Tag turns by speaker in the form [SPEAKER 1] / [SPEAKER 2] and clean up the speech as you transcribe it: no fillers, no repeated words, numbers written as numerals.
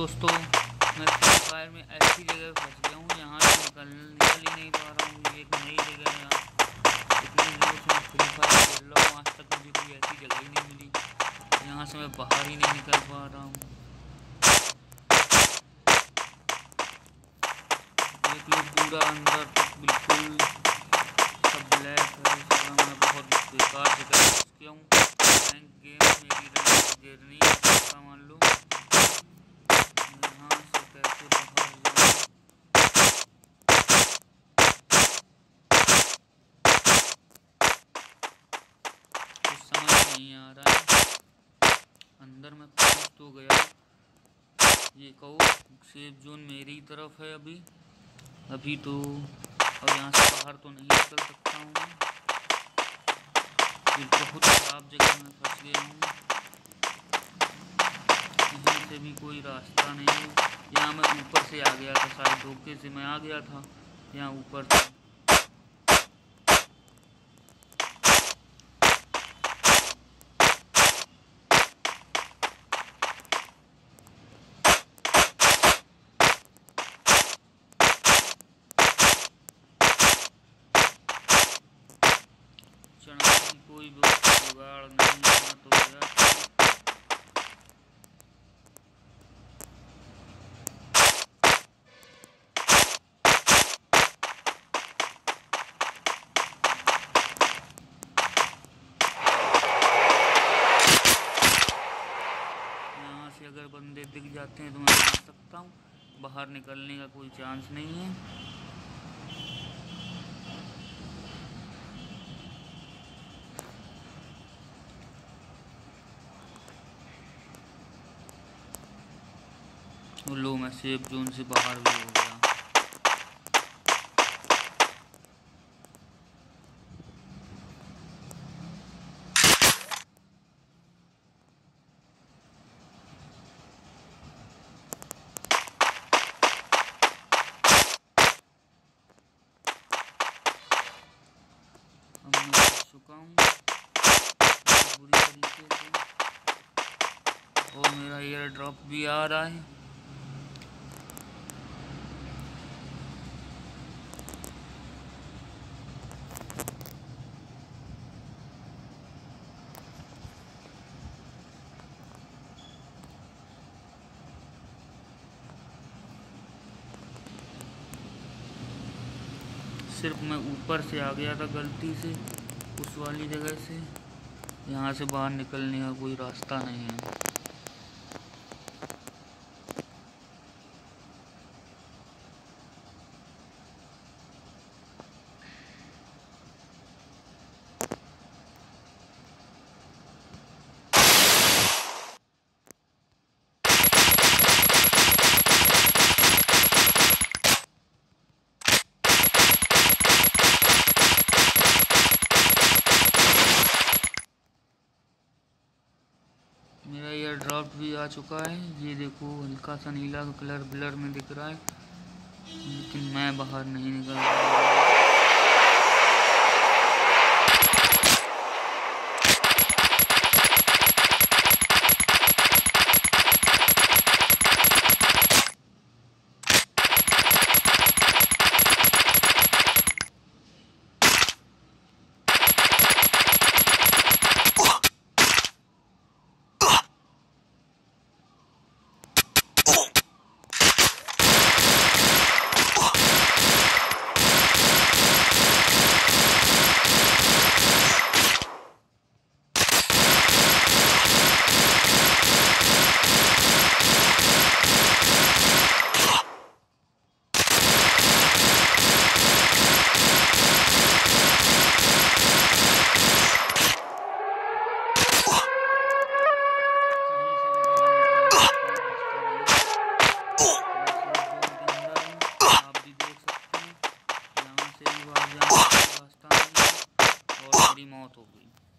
[SPEAKER 1] दोस्तों, मैं free fire में ऐसी जगह फंस गया हूँ, यहाँ से निकल ही नहीं पा रहा हूँ। ये एक नई जगह है। यहाँ इतने दिनों से मैं फ्री फायर खेल रहा हूँ, आज तक मुझे कोई ऐसी जगह ही नहीं मिली। यहाँ से मैं बाहर ही नहीं निकल पा रहा हूँ। देख लो, पूरा अंदर तक बिल्कुल सब ब्लैक है। मैं बहुत बेकार जगह फंस गया हूँ। रैंक गेम मेरी रैंक गिरनी है, ऐसा मान लो। यहाँ से कैसे बाहर जाऊँ? कुछ समझ नहीं आ रहा है। अंदर में पहुँच तो गया। ये कहो सेफ जोन मेरी तरफ है अभी तो। और यहाँ से बाहर तो नहीं निकल सकता हूँ मैं। ये बहुत खराब जगह में फंस गया हूँ। यहाँ से भी कोई रास्ता नहीं है। यहाँ मैं ऊपर से आ गया था, शायद धोखे से मैं आ गया था यहाँ ऊपर से। चढ़ने की कोई जुगाड़ नहीं है तो गया। यहाँ से अगर बंदे दिख जाते हैं तो मैं मार सकता हूँ। बाहर निकलने का कोई चांस नहीं है। लो, मैं सेफ जोन से बाहर भी हो गया। अब मैं फंस चुका हूँ बुरी तरीके से। और मेरा एयर ड्रॉप भी आ रहा है। सिर्फ मैं ऊपर से आ गया था गलती से, उस वाली जगह से। यहाँ से बाहर निकलने का कोई रास्ता नहीं है। मेरा एयर ड्रॉप भी आ चुका है। ये देखो, हल्का सा नीला कलर ब्लर में दिख रहा है, लेकिन मैं बाहर नहीं निकल रहा। मौत हो गई।